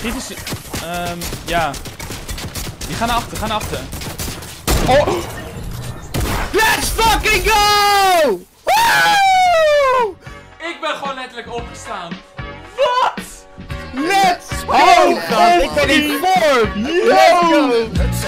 Schiet eens. Ja. Die gaan naar achter, gaan naar achter. Oh! Let's fucking go! Woo! Ik ben gewoon letterlijk opgestaan. Wat? Let's go! Ik ben in vorm! Let's go!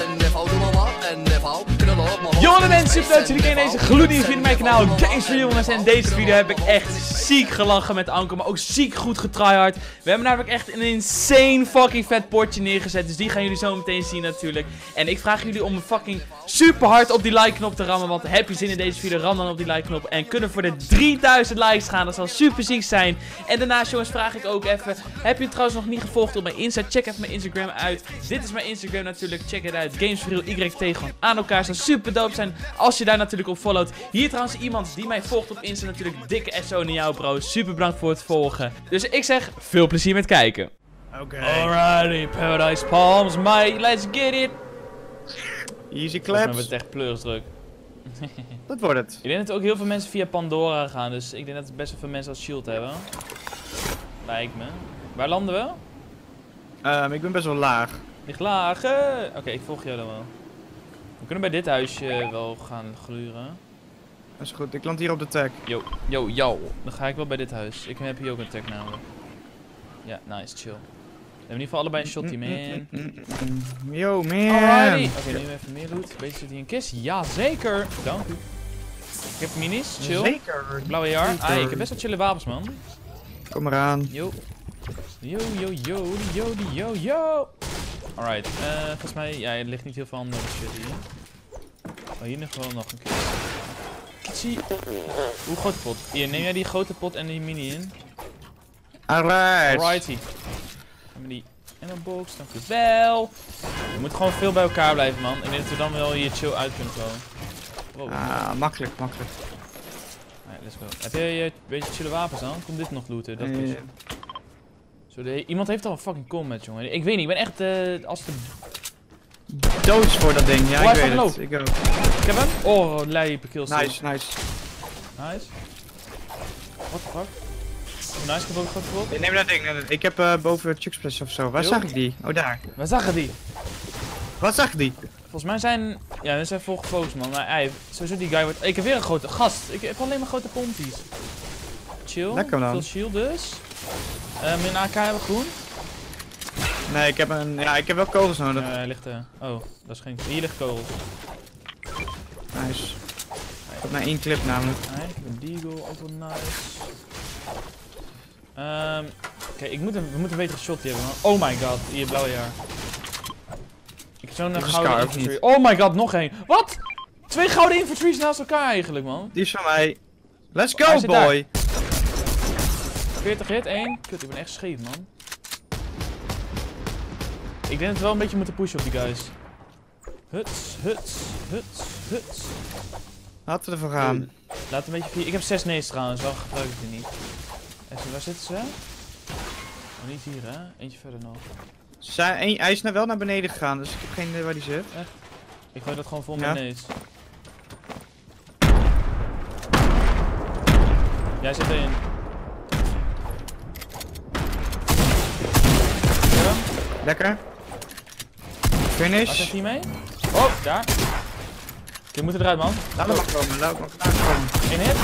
Jongen mensen, super leuk dat jullie deze gloednieuwe video op mijn kanaal Games for Jongens. En in deze video heb ik echt ziek gelachen met Anko, maar ook ziek goed getryhard. We hebben namelijk echt een insane fucking vet potje neergezet, dus die gaan jullie zo meteen zien natuurlijk. En ik vraag jullie om fucking super hard op die like knop te rammen, want heb je zin in deze video, ram dan op die like knop. En kunnen voor de 3000 likes gaan, dat zal super ziek zijn. En daarnaast jongens vraag ik ook even, heb je het trouwens nog niet gevolgd op mijn Insta, check even mijn Instagram uit. Dit is mijn Instagram natuurlijk, check het uit, GamesForReal, YT gewoon aan elkaar, zou super dope zijn als je daar natuurlijk op followt. Hier trouwens iemand die mij volgt op Insta, natuurlijk dikke SO naar jou bro, super bedankt voor het volgen. Dus ik zeg, veel plezier met kijken. Oké. Alrighty, Paradise Palms, mate, let's get it. Easy Volgens mij claps. wordt het echt pleurisdruk. Dat wordt het. Ik denk dat ook heel veel mensen via Pandora gaan, dus ik denk dat best wel veel mensen als shield hebben. Lijkt me. Waar landen we? Ik ben best wel laag. Ligt laag. Oké, ik volg jou dan wel. We kunnen bij dit huisje wel gaan gluren. Dat is goed, ik land hier op de tag. Yo, yo, yo. Dan ga ik wel bij dit huis. Ik heb hier ook een tag namelijk. Ja, nice, chill. We hebben in ieder geval allebei een shotty, man. Yo, man. Alrighty. Oké, nu even meer loot. Beetje zit hier een kist. Ja, zeker. Dank u. Ik heb minis, chill. Zeker. Blauwe jaar. Zeker. Ah, ik heb best wel chille wapens, man. Kom maar aan. Yo. Yo, yo, yo, yo, yo, yo. Alright, volgens mij, ja, er ligt niet heel veel andere shit hier. Oh, hier nog wel nog een keer. Zie. Hoe grote pot? Hier, neem jij die grote pot en die mini in. Alright. Alrighty. Hebben die ammo box, dank u wel. We moeten gewoon veel bij elkaar blijven, man. Ik denk dat we dan wel hier chill uit kunnen komen. Wow. Ah, makkelijk, makkelijk. Alright, let's go. Heb jij een beetje chille wapens dan? Kom dit nog looten, dat is. Iemand heeft al een fucking combat, jongen. Ik weet niet, ik ben echt als de... Doods voor dat ding, ja, Oh, ik hij weet staat het. Ik ook. Ik heb hem. Oh, lijpe kills. Nice, nice. Nice. What the fuck? Nice, ik heb ook goed gevoeld. Neem dat ding. Ik heb boven Chucksplash of zo. Waar Yo. zag ik die? Oh, daar. Waar zagen die? Wat zag die? Volgens mij zijn... Ja, we zijn vol gefocust, man. Maar sowieso die guy wordt... Ik heb weer een grote gast. Ik heb alleen maar grote pompies. Chill. Lekker dan. Veel shield dus. Mijn AK hebben groen. Nee, ik heb een... Ja, ik heb wel kogels nodig. Hij ligt er. Oh, dat is geen... Hier ligt kogels. Nice. Ik heb maar één clip namelijk. Nee, ik heb een deagle, ook wel nice. Kijk, we moeten een betere shot hebben, man. Oh my god, hier blauwe jaar. Ik heb zo'n Die gouden Scar ook infantry. niet. Oh my god, nog één. Wat? 2 gouden infantries naast elkaar eigenlijk, man. Die is van mij. Let's Hij go, zit boy! 40 hit, 1. Kut, ik ben echt scheef, man. Ik denk dat we wel een beetje moeten pushen op die guys. Huts, huts, huts, huts. Laten we ervoor gaan. Laat een beetje vier. Ik heb 6 nees trouwens, wel gebruik ik die niet. Even, waar zitten ze? Oh, niet hier, hè? Eentje verder nog. Hij is wel naar beneden gegaan, dus ik heb geen idee waar die zit. Ik gooi dat gewoon vol Ja. met nees. Jij zit erin. Ja. Lekker. Waar Finish. zit hij mee? Oh, daar. Je moet eruit, man. Laat hem maar komen, laat hem maar komen. 1 hit.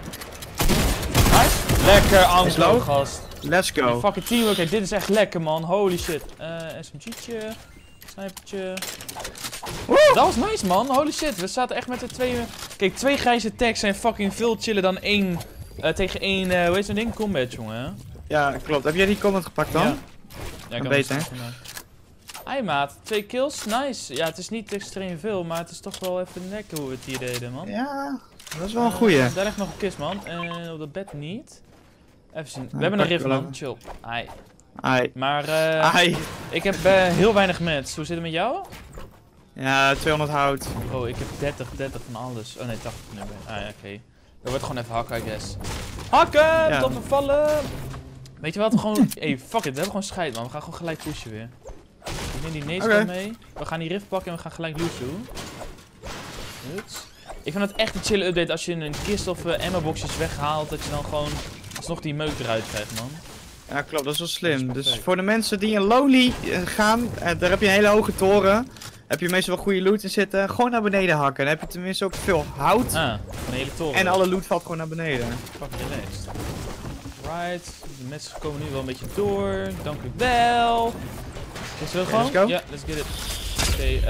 Nice. Lekker, angstloos, low. gast. Let's Die go. fucking teamwork, dit is echt lekker, man. Holy shit. SMG'tje. Snipertje. Dat was nice, man. Holy shit. We zaten echt met de twee... Kijk, 2 grijze tags zijn fucking veel chiller dan 1 tegen 1, hoe heet zo'n ding? Combat, jongen, hè? Ja, klopt. Heb jij die comment gepakt dan? Ja. Ja, ik Dan had beter, het gedaan. Hi, maat. 2 kills. Nice. Ja, het is niet extreem veel, maar het is toch wel even lekker hoe we het hier deden, man. Ja, dat is wel een goeie. Daar ligt nog een kist, man. En op dat bed niet. Even zien. We Nou, hebben een pak rift, wel man. even. Chill. Hi. Ai. Maar, Ai. ik heb heel weinig mats. Hoe zit het met jou? Ja, 200 hout. Oh, ik heb 30 van alles. Oh nee, 80 nu. Ah ja, oké. Dat wordt gewoon even hakken, I guess. Hakken! Ja. Tot we vallen! Weet je wat? We gewoon... Hey, fuck it. We hebben gewoon scheid, man. We gaan gewoon gelijk pushen weer. Ik neem die neeskant mee. We gaan die rift pakken en we gaan gelijk loot doen. Huts. Ik vind het echt een chille update als je een kist of ammo boxjes weghaalt. Dat je dan gewoon alsnog die meuk eruit krijgt, man. Ja, klopt, dat is wel slim. Dat is Dus perfect. voor de mensen die in Lonely gaan, daar heb je een hele hoge toren. Heb je meestal wel goede loot in zitten. Gewoon naar beneden hakken. Dan heb je tenminste ook veel hout. Ah, een hele toren. En alle loot valt gewoon naar beneden. Fucking relaxed. Right, de mensen komen nu wel een beetje door. Dank u wel. Is het gewoon? let's go. Ja, let's get it. Oké,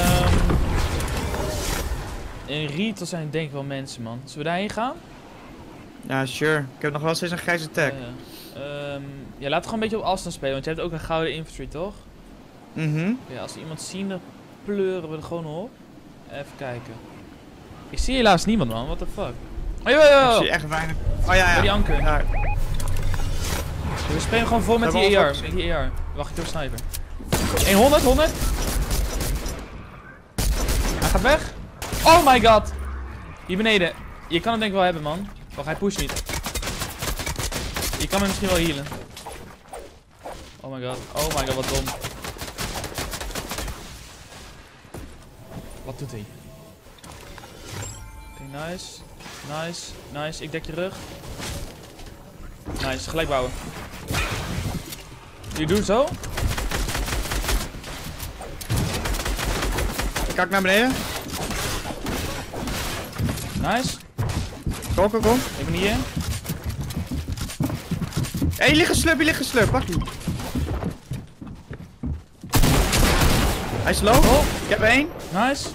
in Rietel zijn denk ik wel mensen, man. Zullen we daarheen gaan? Ja, sure. Ik heb nog wel steeds een grijze tag. Ja, laten we gewoon een beetje op afstand spelen, want je hebt ook een gouden infantry, toch? Ja, als we iemand zien, dan pleuren we er gewoon op. Even kijken. Ik zie helaas niemand, man. What the fuck? Oh, yo. Ik zie echt weinig. Oh ja, ja. Die anker. Ja. We spelen gewoon vol met We die hebben AR. al Met die AR. Wacht, ik doe sniper. 100. Hij gaat weg. Oh my god. Hier beneden. Je kan hem denk ik wel hebben, man. Wacht, hij pusht niet. Je kan hem misschien wel healen. Oh my god, wat dom. Wat doet hij? Oké, nice. Ik dek je rug. Nice, gelijk bouwen. Je doet zo. Ik kijk naar beneden. Nice. Kom. Ik ben hier. Hé, je ligt geslup. Pak die. Hij is low. Oh, Ik heb er één. nice.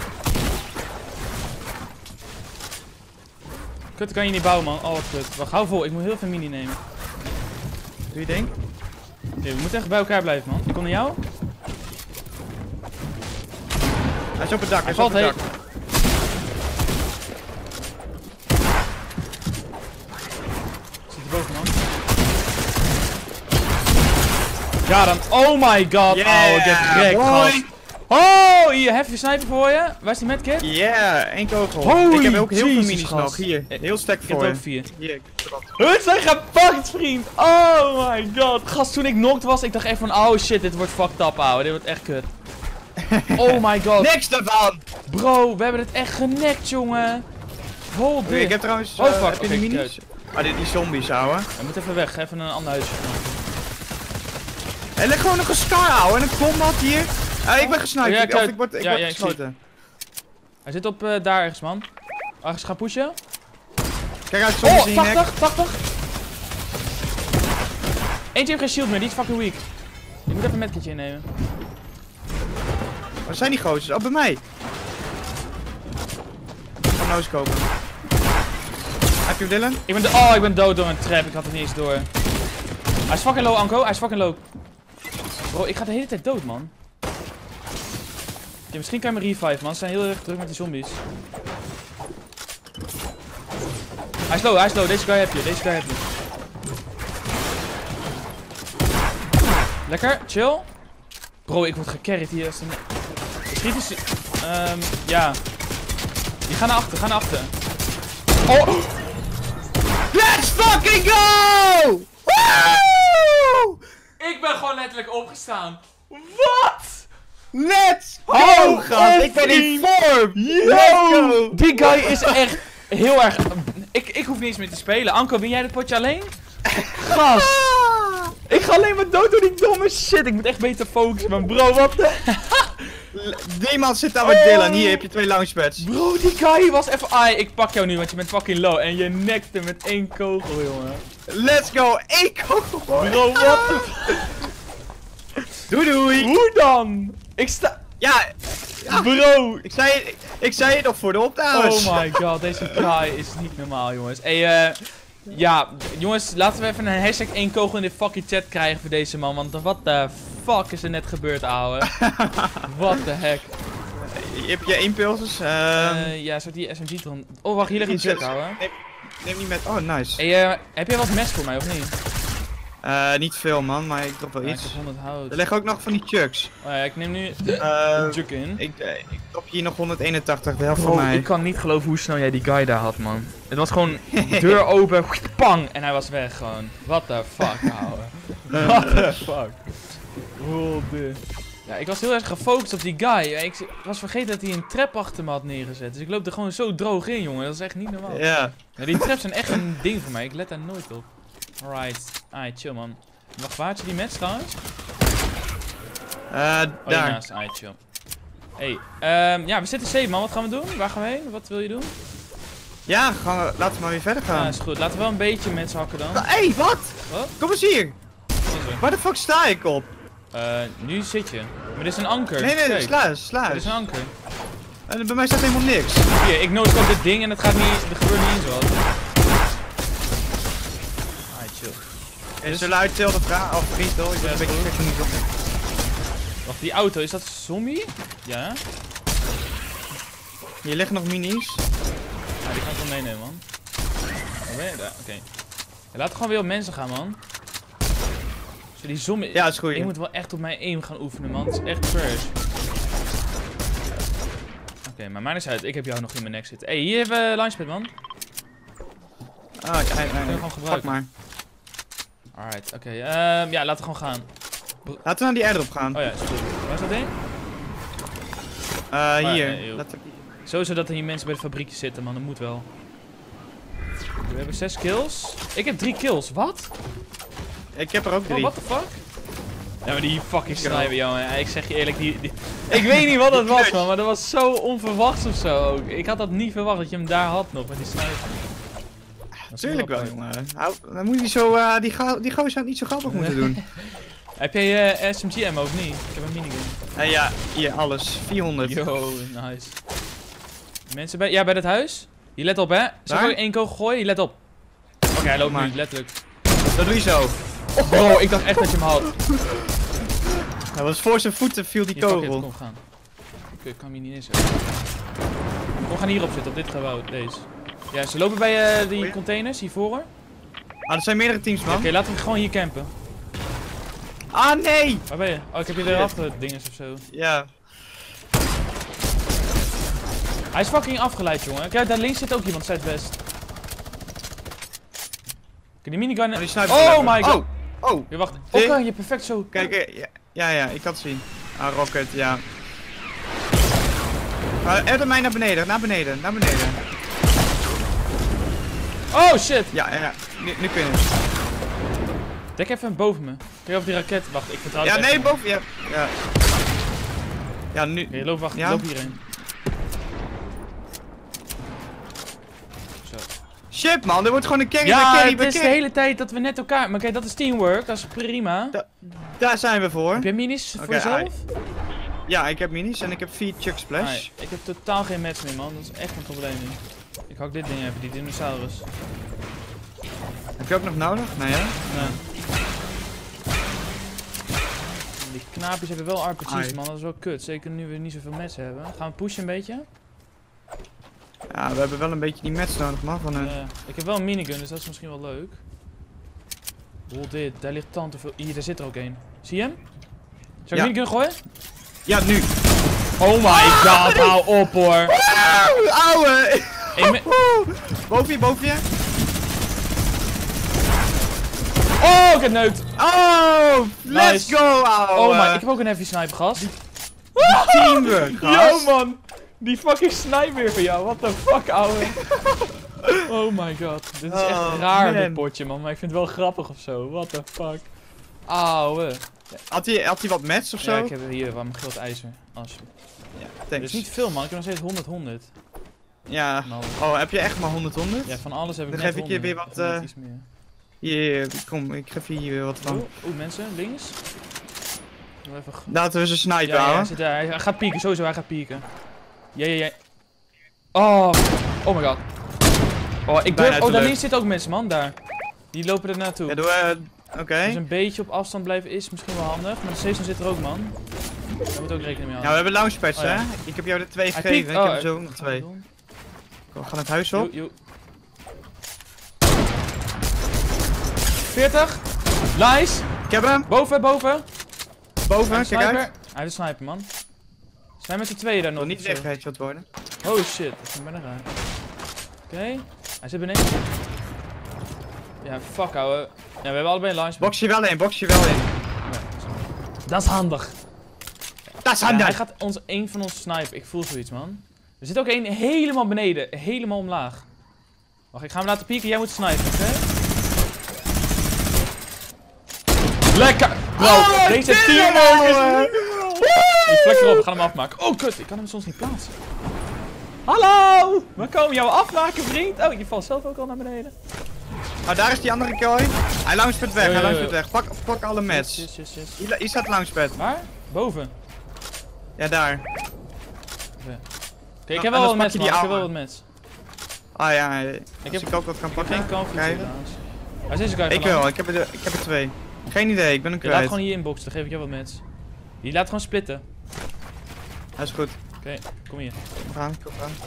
Kut, kan je niet bouwen, man. Oh, wat kut. Wacht, hou vol. Ik moet heel veel mini nemen. Doe je ding. Oké, we moeten echt bij elkaar blijven, man. Ik kom naar jou. Hij is op het dak. Hij valt heen. Zit erboven, man. Ja, dan. Oh my god. Yeah, Oh, ik heb gek, boy. gast. Oh, hier, heb je sniper voor je? Waar is die medkit? Yeah, één kogel. Holy ik heb ook heel veel Jesus, minis gast. nog. Hier, heel stack Ik heb voor er je. ook 4. Hier, ik heb er ook. We zijn gepakt, vriend! Oh my god. Gast, toen ik knocked was, ik dacht echt van, oh shit, dit wordt fucked up, ouwe. Dit wordt echt kut. Oh my god. Niks daarvan! Bro, we hebben het echt genekt, jongen. Hold Ik dit. heb trouwens. Oh, fuck, heb je oké, die minis? Ah, die zombies, ouwe. We moeten even weg, even een ander huisje. Hé, leg gewoon nog een scar, ouwe. En een combat hier. Ik ben gesniped. Ja, Of kijk. ik word Ja, ik zie gesloten. Hij zit op daar ergens, man. Als gaan pushen. Kijk uit, zombies Oh, in je nek. 80. Eentje heeft geen shield meer, die is fucking weak. Je moet even een medkitje innemen. Waar zijn die gozers? Oh, bij mij. Ik ga nou eens kopen. Heb je hem, Dylan? Ik ben dood door een trap, ik had het niet eens door. Hij is fucking low, Anko, hij is fucking low. Bro, ik ga de hele tijd dood, man. Ja, misschien kan je me revive, man. Ze zijn heel erg druk met die zombies. Hij is low. Deze guy heb je, Lekker, chill. Bro, ik word gecarried hier. Schiet eens. Ja. Die gaan naar achter, Oh! Let's fucking go! Woo! Ik ben gewoon letterlijk opgestaan. Wat? Let's Oh, go, gast! Ik ben in vorm! Let's go! Die guy is echt heel erg... Ik hoef niet eens meer te spelen. Anko, ben jij dit potje alleen? Gast! Ik ga alleen maar dood door die domme shit. Ik moet echt beter focussen, man. Bro, wat de... Niemand zit daar met Dylan. Hier heb je 2 launchpads. Bro, die guy was even... Ai, ik pak jou nu, want je bent fucking low. En je nekt hem met 1 kogel, jongen. Let's go! 1 kogel! Bro, wat de... Doei! Hoe dan? Ik sta... Ja, Bro! ik zei het nog voor de opnames. Oh my god, deze guy is niet normaal, jongens. Hey, ja, jongens, laten we even een hashtag 1 kogel in de fucking chat krijgen voor deze man. Want wat de fuck is er net gebeurd, ouwe? What the heck? Heb je 1 pulses? Ja, zou die SMG dan... Oh, wacht, hier ligt een check, ouwe. Neem niet met... Oh, nice. Hey, heb jij wat mes voor mij, of niet? Niet veel, man, maar ik drop wel Ja, ik iets. heb 100 hout. Er liggen ook nog van die chucks. Oh ja, ik neem nu een juk in. Ik drop hier nog 181, de helft van Bro, mij. ik kan niet geloven hoe snel jij die guy daar had, man. Het was gewoon deur open, pang, en hij was weg gewoon. What the fuck, ouwe. What the fuck. Ja, ik was heel erg gefocust op die guy. Ik was vergeten dat hij een trap achter me had neergezet. Dus ik loop er gewoon zo droog in, jongen. Dat is echt niet normaal. Ja. Ja, die traps zijn echt een ding voor mij. Ik let daar nooit op. Alright. Ai, chill man. Wacht, waar had je die match trouwens? Daar. Hiernaast. Ai, chill. Hey, ja, we zitten safe man. Wat gaan we doen? Waar gaan we heen? Wat wil je doen? Ja, laten we maar weer verder gaan. Ja, is goed. Laten we wel een beetje mensen hakken dan. Hé, wat? Wat? Kom eens hier. Wat is er? Waar de fuck sta ik op? Nu zit je. Maar dit is een anker. Nee, Kijk, sluis. dit is een anker. En bij mij staat helemaal niks. Hier, ik nodig ook dit ding en het gaat niet, er gebeurt niet eens wat. Ai, chill. En zullen uit de vraag, of vriend hoor, ik ben een beetje gek van die zombie. Wacht, die auto, is dat zombie? Ja. Hier liggen nog minis. Ja, die kan ik wel meenemen, man. Waar ben je? Daar, oké. Ja, laten we gewoon weer op mensen gaan, man. Zo, die zombie... Ja, dat is goed. Ik moet wel echt op mijn aim gaan oefenen, man. Het is echt trash. Oké, maar maakt niks uit. Ik heb jou nog in mijn nek zitten. Hey, hier hebben we launchpad, man. Ah, ja, Kunnen we gewoon gebruiken. Pak maar. Alright, oké. Ja, laten we gewoon gaan. Laten we naar die airdrop gaan. Oh ja, is goed. Waar is dat ding? Hier. nee, joh. Sowieso dat er hier mensen bij de fabriekje zitten, man. Dat moet wel. We hebben 6 kills. Ik heb 3 kills. Wat? Ik heb er ook 3. Oh, what the fuck? Ja, maar die fucking sniper, jongen. Ik zeg je eerlijk, ik weet niet wat dat was, man. Maar dat was zo onverwachts of zo ook. Ik had dat niet verwacht dat je hem daar had nog, met die sniper. Tuurlijk wel, jongen. Dan moet je zo, die gozer zou niet zo grappig moeten doen. Heb jij SMG ammo of niet? Ik heb een minigun. Ja, hier, alles. 400. Yo, nice. Mensen bij dat huis? Hier, let op, hè. Zal ik 1 kogel gooien? Hier, let op. Oké, hij loopt nu, letterlijk. Dat doe je zo. Bro, ik dacht echt dat je hem had. Dat was voor zijn voeten viel die Hier, kogel. Kom, gaan. Oké, ik kan hem hier niet in We gaan hierop zitten, op dit gebouw, deze. Ja, ze lopen bij die containers, hiervoor. Er zijn meerdere teams, man. Oké, laten we gewoon hier campen. Ah, nee! Waar ben je? Oh, ik heb je erachter dinges of zo. Ja. Hij is fucking afgeleid, jongen. Kijk, daar links zit ook iemand, zuidwest. Kijk, die minigun... Oh my god! Oh! Je wacht. Oh, kan je perfect zo... Kijk, ja, ik kan het zien. Ah, rocket, ja. Edder mij naar beneden. Oh, shit! Ja, nu kun je. Dek even boven me. Kijk of die raket... Wacht, ik vertrouw het Ja, echt nee, niet. boven, ja. Ja, nu. Oké, loop hierheen. Zo. Shit, man, er wordt gewoon een carry Ja, bij het is de hele tijd dat we net elkaar... Maar kijk, dat is teamwork. Dat is prima. Daar zijn we voor. Heb jij minis voor jezelf? Ja, ik heb minis en ik heb 4 Chuck Splash. Nee, ik heb totaal geen match meer, man. Dat is echt een probleem nu. Ik hak dit ding even, die dinosaurus. Heb je ook nog nodig? Nee, hè? Nee. Die knaapjes hebben wel RPG's, man. Dat is wel kut. Zeker nu we niet zoveel match hebben. Gaan we pushen een beetje? Ja, we hebben wel een beetje die match nodig, man. Ik heb wel een minigun, dus dat is misschien wel leuk. Wow, dit. Daar ligt tante veel... Hier, daar zit er ook een. Zie je hem? Zou ik een minigun gooien? Ja, nu. Oh my god, hou op hoor. Ouwe! Boven je. Oh, ik heb neukt. Oh, let's Nice. go, ouwe. Oh my, ik heb ook een heavy sniper, gast. Teamwork, gast. Yo man, die fucking sniper weer van jou, what the fuck ouwe. Oh my god, dit is echt raar dit potje man, maar ik vind het wel grappig of zo, what the fuck. Ouwe. Had hij wat match of zo? Ja, ik heb hier wat mijn groot ijzer. Alsjeblieft. Ja, Dat thanks. is niet veel man, ik heb nog steeds 100. Ja. Nou, Oh, heb je echt maar 100? ja, van alles heb ik Dan net geef ik je 100. weer wat, Of net iets meer. Hier, kom, ik geef hier weer wat van. Oeh, mensen, links. Doe even... Laten we ze snipen, Ja, hij ouwe. zit daar. Hij gaat pieken, sowieso, hij gaat pieken. Ja. Oh my god. Oh, ik durf... Oh, daar links zitten ook mensen, man, daar. Die lopen er naartoe. Ja, doe oké. Dus een beetje op afstand blijven is misschien wel handig, maar de station zit er ook, man. Daar moet ook rekening mee Ja, we houden. hebben launchpads, Oh, ja. hè? Ik heb jou er 2 Hij gegeven, piekt. ik heb er zo nog 2. We gaan het huis op. 40. Nice. Ik heb hem. Boven. Boven, kijk uit. Hij heeft een sniper, man. Zijn met z'n tweeën daar nog? Nog niet of zo? weggeheadshot worden. Oh shit, dat is bijna raar. Oké, hij zit beneden. Ja, fuck ouwe. Ja, we hebben allebei een launch. Box je wel in, box je wel in. Dat is handig. Dat is Ja, handig. hij gaat één van ons snipen. Ik voel zoiets, man. Er zit ook één helemaal beneden. Helemaal omlaag. Wacht, ik ga hem laten pieken. Jij moet snipen, oké? Lekker! Bro, Oh, deze dit teamwork is jongen. niet normaal. Die vlek erop, we gaan hem afmaken. Oh kut, ik kan hem soms niet plaatsen. Hallo! We komen jou afmaken, vriend. Oh, je valt zelf ook al naar beneden. Nou, daar is die andere kooi. Hij launchpad weg, hij Ja. launchpad weg. Pak alle mats. Yes. Hier staat launchpad. Waar? Boven. Ja, daar. Oké, ik heb wel Anders wat pak mets, je man. die Ik heb wel oude. wat mets. Ah ja, heb ik ook wat kan pakken. Geen conflict krijgen. trouwens. Waar is deze guy Ik vandaan? wel, ik heb er 2. Geen idee, ik ben hem Je laat kwijt. gewoon hier inboxen, dan geef ik jou wat mets. Je laat gewoon splitten. Dat is goed. Oké, kom hier. Kom aan.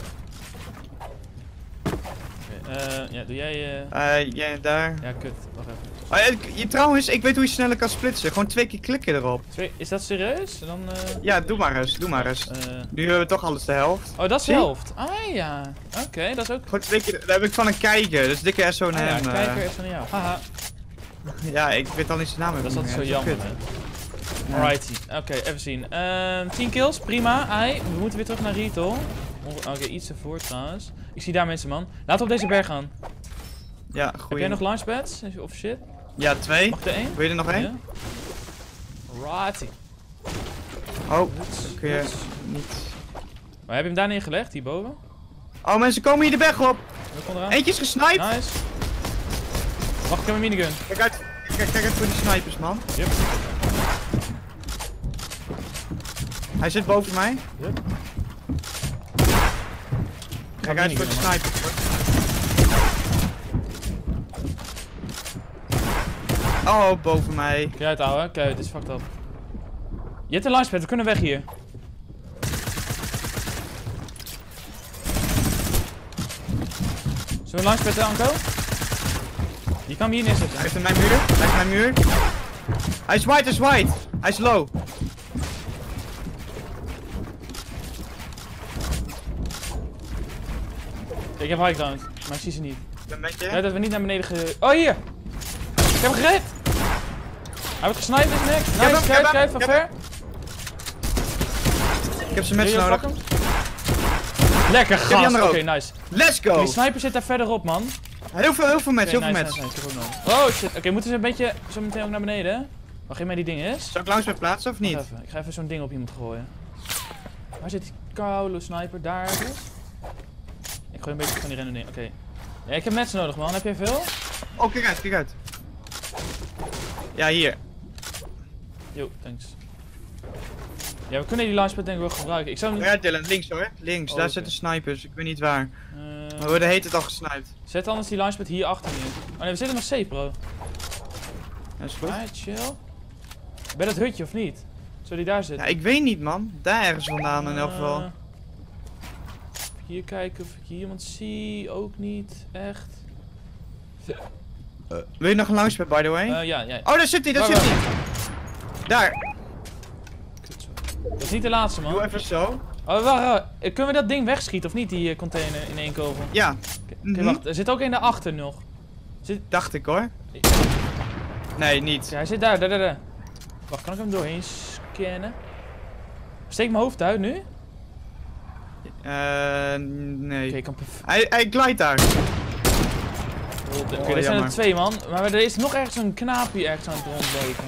Ja, doe jij... Ja, daar. Ja, kut. Wacht even. Trouwens, ik weet hoe je sneller kan splitsen. Gewoon 2 keer klikken erop. Is dat serieus? Dan, Ja, doe maar eens. Nu hebben we toch alles de helft. Oh, dat is de Zie? helft. Ah ja. Oké, dat is ook... Gewoon 2 keer, daar heb ik van een kijker. Dus dikke SO naar Ah, ja, hem. kijker is van jou. Haha, Ja, ik weet al niet zijn naam. dat is meer. altijd zo Dat jammer. kut. Hè. Alrighty. Oké, even zien. 10 kills, prima. Ai, we moeten weer terug naar Retail. Oké, iets ervoor trouwens. Ik zie daar mensen, man. Laten we op deze berg gaan. Ja, Heb goeie. jij nog launchpads? Of shit? Ja, 2. Mag ik er één? Wil je er nog 1? Ja. Righty. Oh, kun je Goed. niet. Maar heb je hem daar neergelegd, hierboven? Oh, mensen komen hier de berg op. We komen eraan. Eentje is gesniped. Nice. Wacht, ik heb een minigun. Kijk uit voor die snipers, man. Yep. Hij zit boven mij. Yep. Kijk uit voor de minigun, man. snipers. hoor. Oh, boven mij. Kijk uit, ouwe. Kijk uit, dit is fucked up. Je hebt een launchpad, we kunnen weg hier. Zullen we een launchpad, Anko? Je kan hem hier neerzetten. Hij is in mijn muur. Hij is in mijn muur. Hij is white, hij is white. Hij is low. Ik heb high ground, maar ik zie ze niet. Een beetje. Ja, dat we niet naar beneden ge... Oh, hier! Ik heb hem gered! Hij wordt gesniped in zijn nek. hem, Nice, ik heb kijk hem, van ik ver. Ik heb zijn Wil mensen je nodig. pakken? Lekker die gast, andere oké, ook. nice. Let's go. Die sniper zit daar verderop, man. Heel veel mensen, Oké, heel veel nice, mensen. nice, nice, ik heb ook nog. Oh shit, oké, moeten ze een beetje zo meteen ook naar beneden? Wacht, geef mij die ding eens. Zou ik langs met plaatsen of niet? Wacht even, ik ga even zo'n ding op iemand gooien. Waar zit die koude sniper? Daar ergens. Ik gooi een beetje van die random ding, oké. Ja, ik heb mensen nodig, man. Heb jij veel? Oh, kijk uit, kijk uit. Ja, hier. Yo, thanks. Ja, we kunnen die launchpad denk ik wel gebruiken. Ik zou hem... Ja, Dylan, links hoor. Links, Oh, daar oké. zitten snipers. Ik weet niet waar. eh, Maar we worden heet het al gesniped. Zet anders die launchpad hier achter neer. Oh nee, we zitten nog safe, bro. Dat is goed. Alright, chill. Bij dat hutje of niet? Zou die daar zitten? Ja, ik weet niet man. Daar ergens vandaan in elk geval. Even hier kijken of ik hier iemand zie. Ook niet, echt. Wil je nog een launchpad by the way? Ja, ja. Oh, daar zit hij, daar Waar, zit hij. Daar. Kut, zo. Dat is niet de laatste, man. Doe even zo. Oh, wacht. Kunnen we dat ding wegschieten of niet, die container in één kogel? Ja, Oké, wacht. Er zit ook een daarachter nog. dacht ik hoor. Nee, niet. Ja, hij zit daar. Wacht, kan ik hem doorheen scannen? Steek mijn hoofd uit nu? Nee. Oké, ik kan perfect. Hij glijdt daar. Oké, Oh, er zijn er jammer. 2, man. Maar er is nog ergens een knaapje ergens aan het rondlopen.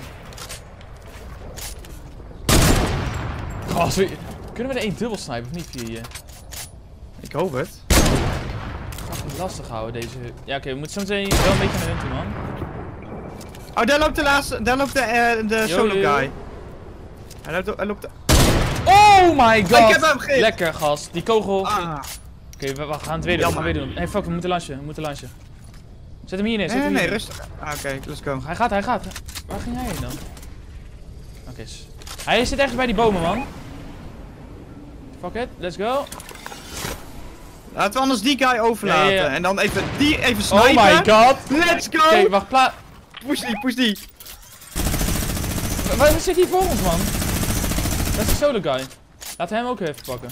Oh, kunnen we er één dubbel snipen of niet via hier? Ik hoop het. Fucking lastig houden deze... Ja, oké, we moeten zo meteen wel een beetje naar hun toe, man. Oh, daar loopt de laatste. Daar loopt de Yo, solo yo. guy. Hij loopt. Oh my god! Ik heb hem gegeven. Lekker, gast. Die kogel... Ah. Oké, we gaan het weer doen. Jammer. Hey, fuck, we moeten lunchen. Zet hem hier neer, zet Nee, hem nee, hier neer. rustig. Ah, oké, let's go. Hij gaat. Waar ging hij heen dan? Oké, hij zit echt bij die bomen, man. Fuck it, let's go. Laten we anders die guy overlaten. Ja, ja, ja. En dan even die even snipen. Oh my god. Let's go! Oké, wacht, Push die. Wat zit hier voor ons, man? Dat is de solo guy. Laten we hem ook even pakken.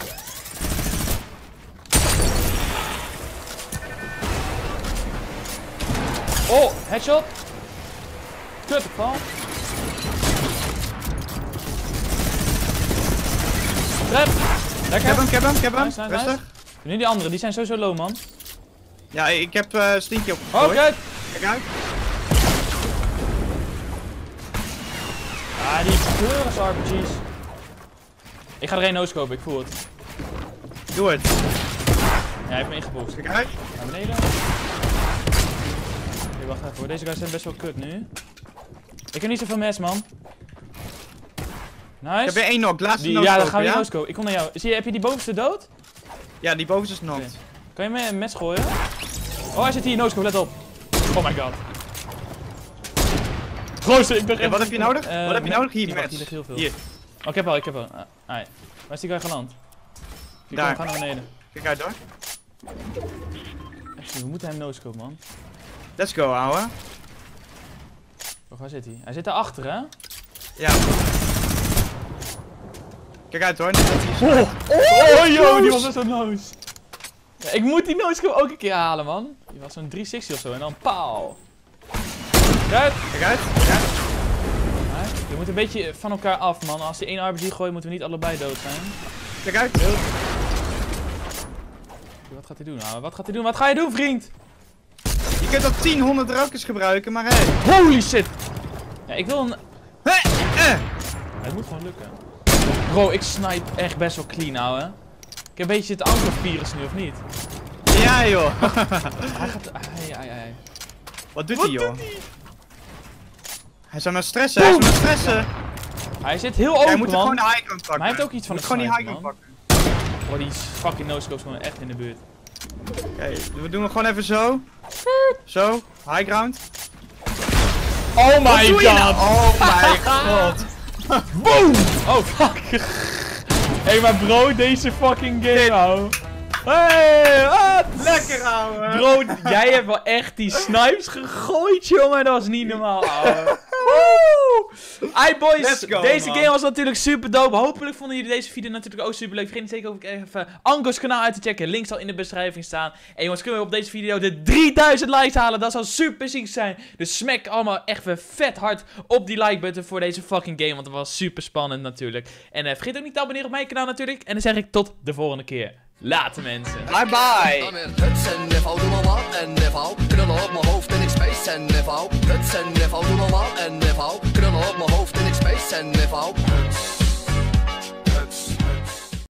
Oh, headshot. Kut, ik val. Trap. Lekker. Ik heb hem. Nice, nice, Rustig. nice. Nu die anderen, die zijn sowieso low, man. Ja, ik heb Stinkje Oh, opgegooid. kijk. Kijk uit. pleuris RPG's. Ik ga er één no-scopen, ik voel het. Doe het. Ja, hij heeft me ingeboost. Kijk uit. Naar beneden. Oké, wacht even hoor. Deze guys zijn best wel kut nu. Ik heb niet zoveel mes, man. Nice. Ik heb weer één knock. Laatste Ja, no-scope, dan gaan we ja? die no-scope. Ik kom naar jou. Heb je die bovenste dood? Ja, die bovenste is knocked. Oké. Kan je me een mes gooien? Oh, hij zit hier, no-scope, let op. Oh my god. Gozer, ik ben Ja, wat heb je nodig? Wat heb je nodig? Hier, Hier met. ligt heel veel. Hier, Oh, ik heb wel. Waar is die guy geland? Daar. Ga naar beneden. kijk uit hoor. Echt, we moeten hem no-scope, man. Let's go, ouwe. Oh, waar zit hij? Hij zit daarachter, hè? Ja. Kijk uit hoor. Net dat hij Oh, yo, die was best wel nose. Ja, ik moet die no-scope ook een keer halen, man. Die was zo'n 360 of zo en dan pauw. Kijk uit. Kijk uit. Ja. Je moet een beetje van elkaar af, man. Als die één RPG gooit, moeten we niet allebei dood zijn. Kijk uit. Wat gaat hij doen? Nou, wat gaat hij doen? Wat ga je doen, vriend? Je kunt al 1000 rockets gebruiken, maar hé. Holy shit! Ja, ik wil een... Hé, Het moet gewoon lukken. Bro, ik snipe echt best wel clean, ouwe. Ik heb een beetje het ankervirus nu, of niet? Ja joh. Hij gaat... Ai. Wat doet hij joh? Hij is aan het stressen, hij is aan het stressen. Hij zit heel Ja, open, hij moet er man. gewoon de high ground pakken. Maar hij heeft ook iets van Moet een gewoon die high sniper, ground man. pakken. Oh, die fucking no-scopes gewoon echt in de buurt. Oké, we doen het gewoon even zo. Zo, high ground. Oh my Doe je god! nou? Oh my god. Boom! Oh fuck! Hé, maar bro, deze fucking game, ouwe. Hey, wat? Lekker ouwe. Bro, jij hebt wel echt die snipes gegooid, jongen. Dat was niet normaal, ouwe. Woe! Hey boys, Let's go, deze man. game was natuurlijk super dope. Hopelijk vonden jullie deze video natuurlijk ook super leuk. Vergeet zeker ook even Anko's kanaal uit te checken. Link zal in de beschrijving staan. En jongens, kunnen we op deze video de 3000 likes halen. Dat zou super ziek zijn. Dus smack allemaal echt weer vet hard op die like button voor deze fucking game. Want het was super spannend natuurlijk. En vergeet ook niet te abonneren op mijn kanaal natuurlijk. En dan zeg ik tot de volgende keer. Later mensen. Bye bye. I'm in huts en neval, doe maar wat en neval. Krullen op mijn hoofd en ik space en neval. Huts en neval, doe maar wat en neval. Krullen op mijn hoofd en ik space en neval. Huts.